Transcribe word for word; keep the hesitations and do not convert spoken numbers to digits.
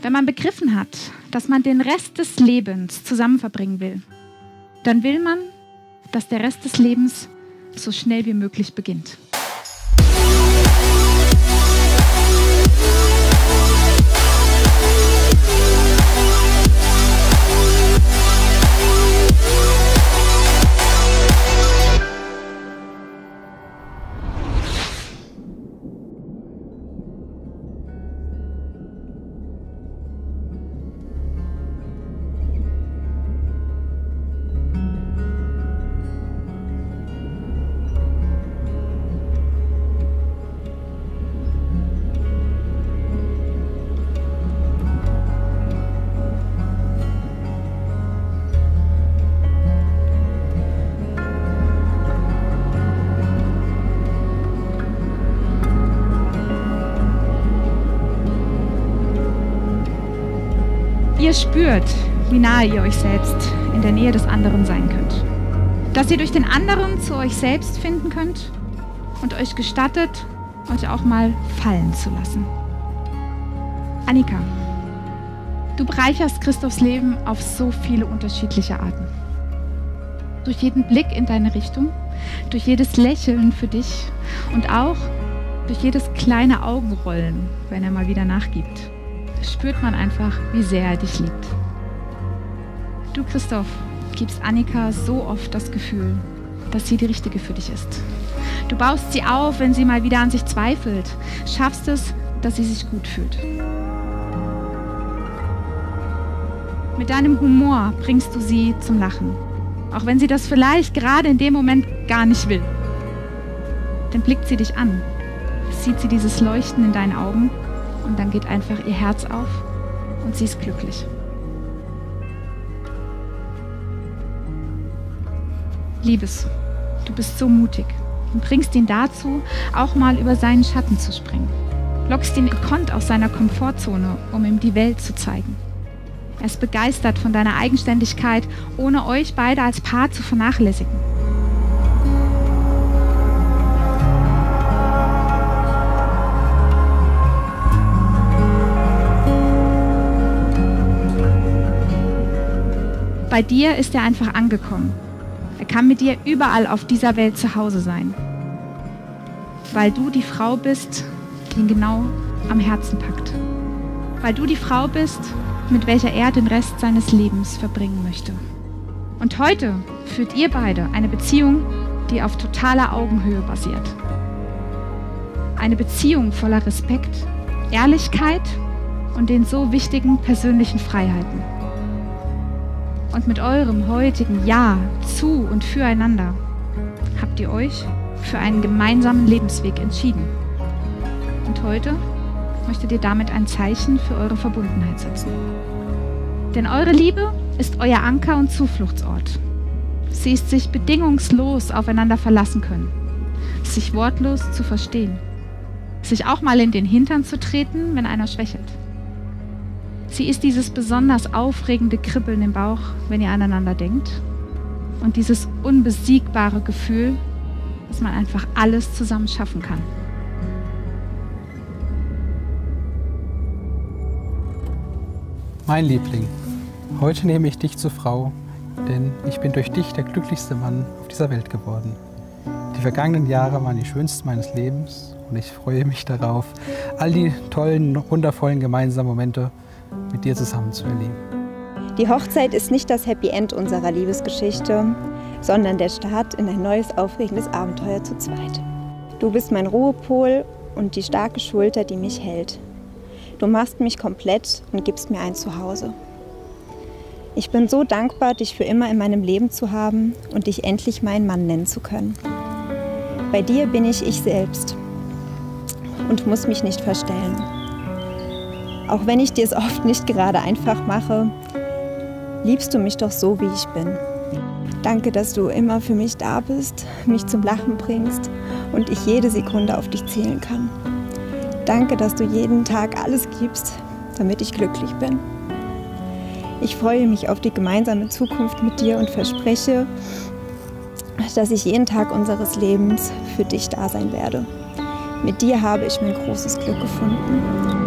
Wenn man begriffen hat, dass man den Rest des Lebens zusammen verbringen will, dann will man, dass der Rest des Lebens so schnell wie möglich beginnt. Ihr spürt, wie nahe ihr euch selbst in der Nähe des anderen sein könnt. Dass ihr durch den anderen zu euch selbst finden könnt und euch gestattet, euch auch mal fallen zu lassen. Annika, du bereicherst Christophs Leben auf so viele unterschiedliche Arten. Durch jeden Blick in deine Richtung, durch jedes Lächeln für dich und auch durch jedes kleine Augenrollen, wenn er mal wieder nachgibt. Spürt man einfach, wie sehr er dich liebt. Du, Christoph, gibst Annika so oft das Gefühl, dass sie die Richtige für dich ist. Du baust sie auf, wenn sie mal wieder an sich zweifelt, schaffst es, dass sie sich gut fühlt. Mit deinem Humor bringst du sie zum Lachen, auch wenn sie das vielleicht gerade in dem Moment gar nicht will. Dann blickt sie dich an, sieht sie dieses Leuchten in deinen Augen und dann geht einfach ihr Herz auf und sie ist glücklich. Liebes, du bist so mutig und bringst ihn dazu, auch mal über seinen Schatten zu springen. Lockst ihn gekonnt aus seiner Komfortzone, um ihm die Welt zu zeigen. Er ist begeistert von deiner Eigenständigkeit, ohne euch beide als Paar zu vernachlässigen. Bei dir ist er einfach angekommen. Er kann mit dir überall auf dieser Welt zu Hause sein. Weil du die Frau bist, die ihn genau am Herzen packt. Weil du die Frau bist, mit welcher er den Rest seines Lebens verbringen möchte. Und heute führt ihr beide eine Beziehung, die auf totaler Augenhöhe basiert. Eine Beziehung voller Respekt, Ehrlichkeit und den so wichtigen persönlichen Freiheiten. Und mit eurem heutigen Ja zu und füreinander habt ihr euch für einen gemeinsamen Lebensweg entschieden. Und heute möchtet ihr damit ein Zeichen für eure Verbundenheit setzen. Denn eure Liebe ist euer Anker und Zufluchtsort. Sie ist sich bedingungslos aufeinander verlassen können, sich wortlos zu verstehen, sich auch mal in den Hintern zu treten, wenn einer schwächelt. Sie ist dieses besonders aufregende Kribbeln im Bauch, wenn ihr aneinander denkt. Und dieses unbesiegbare Gefühl, dass man einfach alles zusammen schaffen kann. Mein Liebling, heute nehme ich dich zur Frau, denn ich bin durch dich der glücklichste Mann auf dieser Welt geworden. Die vergangenen Jahre waren die schönsten meines Lebens und ich freue mich darauf, all die tollen, wundervollen gemeinsamen Momente mit dir zusammen zu erleben. Die Hochzeit ist nicht das Happy End unserer Liebesgeschichte, sondern der Start in ein neues, aufregendes Abenteuer zu zweit. Du bist mein Ruhepol und die starke Schulter, die mich hält. Du machst mich komplett und gibst mir ein Zuhause. Ich bin so dankbar, dich für immer in meinem Leben zu haben und dich endlich meinen Mann nennen zu können. Bei dir bin ich ich selbst und muss mich nicht verstellen. Auch wenn ich dir es oft nicht gerade einfach mache, liebst du mich doch so, wie ich bin. Danke, dass du immer für mich da bist, mich zum Lachen bringst und ich jede Sekunde auf dich zählen kann. Danke, dass du jeden Tag alles gibst, damit ich glücklich bin. Ich freue mich auf die gemeinsame Zukunft mit dir und verspreche, dass ich jeden Tag unseres Lebens für dich da sein werde. Mit dir habe ich mein großes Glück gefunden.